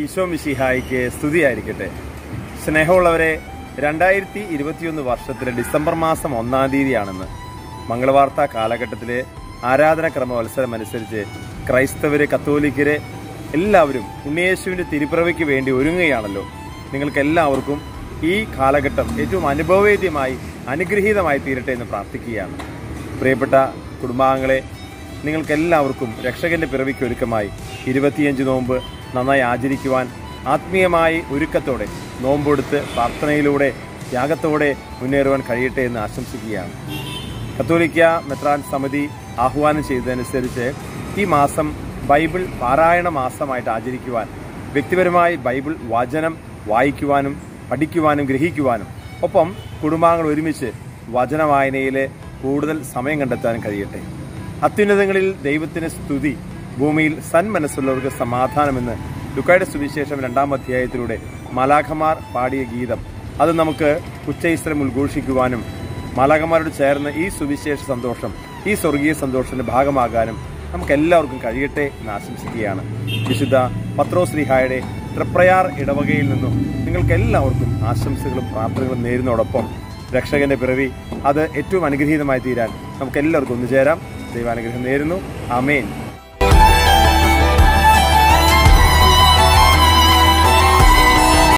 ഈശോ മിശിഹായിക്ക് സ്തുതിയായിരിക്കട്ടെ. സ്നേഹമുള്ളവരെ, 2021 വർഷത്തിലെ ഡിസംബർ മാസം 1-ാം തീയതിയാണെന്ന്. മംഗളവാർത്താ കാലഘട്ടത്തിലെ ആരാധനാക്രമ മത്സരം അനുസരിച്ച് ക്രൈസ്തവര്, കത്തോലിക്കര് എല്ലാവരും ഉണ്ണിയേശുവിന്റെ തിരുപ്പിറവിക്ക് വേണ്ടി ഒരുങ്ങുകയാണല്ലോ. നിങ്ങൾക്ക് എല്ലാവർക്കും ഈ കാലഘട്ടം ഏറ്റവും അനുഭവവേദ്യമായി അനുഗ്രഹീതമായി തീരട്ടെ എന്ന് പ്രാർത്ഥിക്കുകയാണ്. പ്രിയപ്പെട്ട കുടുംബാംഗങ്ങളെ, നിങ്ങൾക്കെല്ലാവർക്കും രക്ഷകന്റെ പിറവിക്ക് ഒരുക്കമായി 25 നോമ്പ് നന്നായി ആചരിക്കുവാൻ ആത്മീയമായി ഒരുക്കത്തോടെ നോമ്പെടുത്ത് പ്രാർത്ഥനയിലൂടെ ത്യാഗത്തോടെ മുന്നേറുവാൻ കഴിയട്ടെ എന്ന് ആശംസിക്കുകയാണ്. കത്തോലിക്ക മെത്രാൻ സമിതി ആഹ്വാനം ചെയ്തതനുസരിച്ച് ഈ മാസം ബൈബിൾ പാരായണ മാസമായിട്ട് ആചരിക്കുവാൻ, വ്യക്തിപരമായി ബൈബിൾ വചനം വായിക്കുവാനും പഠിക്കുവാനും ഗ്രഹിക്കുവാനും ഒപ്പം കുടുംബാംഗങ്ങൾ ഒരുമിച്ച് വചന വായനയിൽ കൂടുതൽ സമയം കണ്ടെത്താനും കഴിയട്ടെ. അത്യുന്നതങ്ങളിൽ ദൈവത്തിന് സ്തുതി, ഭൂമിയിൽ സന്മനസ്സുള്ളവർക്ക് സമാധാനമെന്ന് ലൂക്കായുടെ സുവിശേഷം 2-ാം അധ്യായത്തിലൂടെ മാലാഖമാർ പാടിയ ഗീതം, അത് നമുക്ക് ഉച്ചൈസ്വരം ഉദ്ഘോഷിക്കുവാനും മാലാഖമാരോട് ചേർന്ന് ഈ സുവിശേഷ സന്തോഷം, ഈ സ്വർഗീയ സന്തോഷത്തിന്റെ ഭാഗമാകാനും നമുക്ക് എല്ലാവർക്കും കഴിയട്ടെ എന്ന് ആശംസിക്കുകയാണ്. വിശുദ്ധ പത്രോസ് ശ്ലീഹായുടെ തൃപ്രയാർ ഇടവകയിൽ നിന്നും നിങ്ങൾക്ക് എല്ലാവർക്കും ആശംസകളും പ്രാർത്ഥനകളും നേരുന്നതോടൊപ്പം രക്ഷകന്റെ പിറവി അത് ഏറ്റവും അനുഗ്രഹീതമായി തീരാൻ നമുക്ക് എല്ലാവർക്കും ഒന്നുചേരാം. ദൈവാനുഗ്രഹം നേരുന്നു. ആമേൻ.